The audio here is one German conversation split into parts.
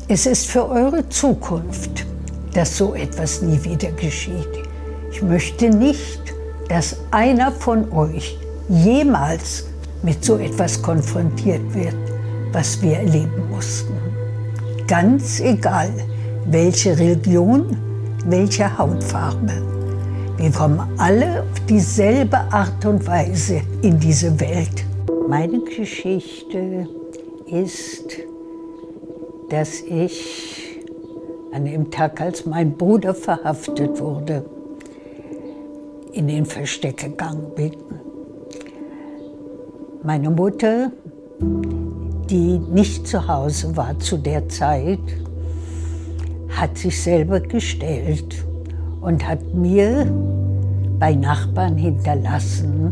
Es ist für eure Zukunft, dass so etwas nie wieder geschieht. Ich möchte nicht, dass einer von euch jemals mit so etwas konfrontiert wird, was wir erleben mussten. Ganz egal, welche Religion, welche Hautfarbe. Wir kommen alle auf dieselbe Art und Weise in diese Welt. Meine Geschichte ist, dass ich an dem Tag, als mein Bruder verhaftet wurde, in den Versteck gegangen bin. Meine Mutter, die nicht zu Hause war zu der Zeit, hat sich selber gestellt und hat mir bei Nachbarn hinterlassen: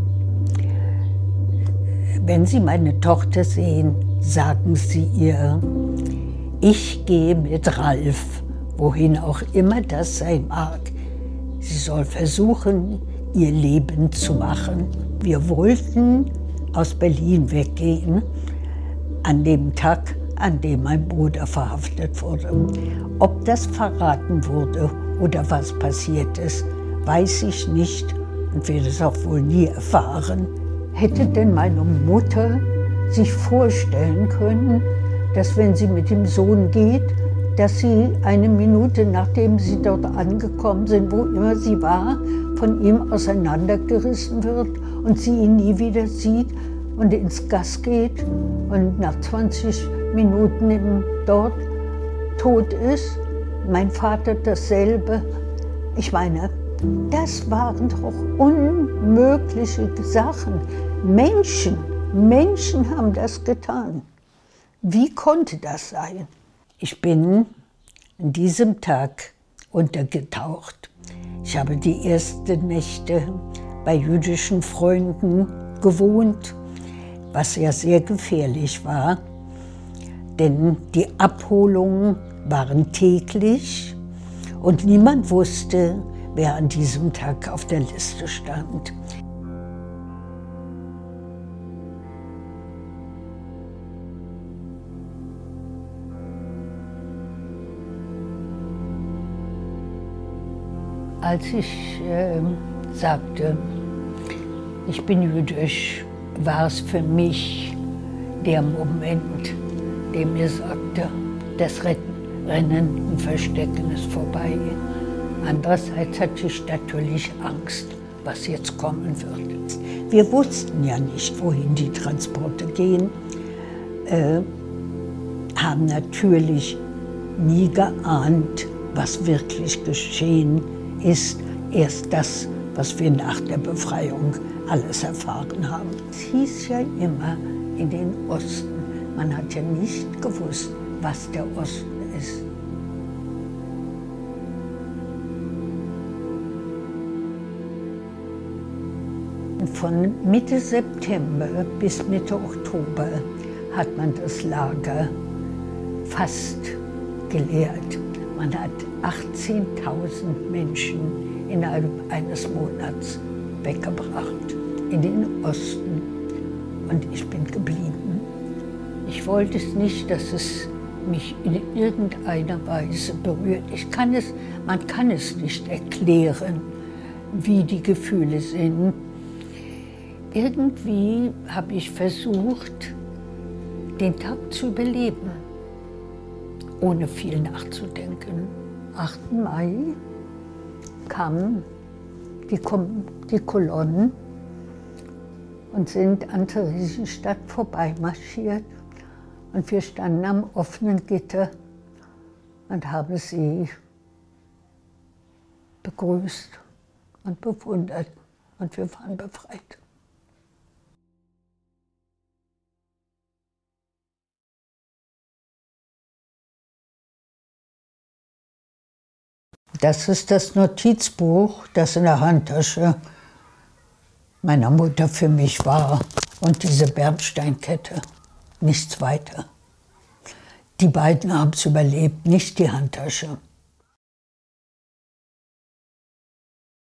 Wenn Sie meine Tochter sehen, sagen Sie ihr, ich gehe mit Ralf, wohin auch immer das sein mag. Sie soll versuchen, ihr Leben zu machen. Wir wollten aus Berlin weggehen, an dem Tag, an dem mein Bruder verhaftet wurde. Ob das verraten wurde oder was passiert ist, weiß ich nicht und werde es auch wohl nie erfahren. Hätte denn meine Mutter sich vorstellen können, dass wenn sie mit dem Sohn geht, dass sie eine Minute nachdem sie dort angekommen sind, wo immer sie war, von ihm auseinandergerissen wird und sie ihn nie wieder sieht und ins Gas geht und nach 20 Minuten dort tot ist? Mein Vater dasselbe. Ich meine, das waren doch unmögliche Sachen. Menschen haben das getan. Wie konnte das sein? Ich bin an diesem Tag untergetaucht. Ich habe die ersten Nächte bei jüdischen Freunden gewohnt, was ja sehr gefährlich war, denn die Abholungen waren täglich und niemand wusste, wer an diesem Tag auf der Liste stand. Als ich sagte, ich bin jüdisch, war es für mich der Moment, der mir sagte, das Rennen und Verstecken ist vorbei. Andererseits hatte ich natürlich Angst, was jetzt kommen wird. Wir wussten ja nicht, wohin die Transporte gehen, haben natürlich nie geahnt, was wirklich geschehen ist. Erst das, was wir nach der Befreiung alles erfahren haben. Es hieß ja immer in den Osten. Man hat ja nicht gewusst, was der Osten ist. Von Mitte September bis Mitte Oktober hat man das Lager fast geleert. Man hat 18.000 Menschen innerhalb eines Monats weggebracht in den Osten. Und ich bin geblieben. Ich wollte es nicht, dass es mich in irgendeiner Weise berührt. Man kann es nicht erklären, wie die Gefühle sind. Irgendwie habe ich versucht, den Tag zu überleben, ohne viel nachzudenken. Am 8. Mai kamen die Kolonnen und sind an Theresienstadt vorbeimarschiert. Und wir standen am offenen Gitter und haben sie begrüßt und bewundert. Und wir waren befreit. Das ist das Notizbuch, das in der Handtasche meiner Mutter für mich war. Und diese Bernsteinkette. Nichts weiter. Die beiden haben es überlebt, nicht die Handtasche.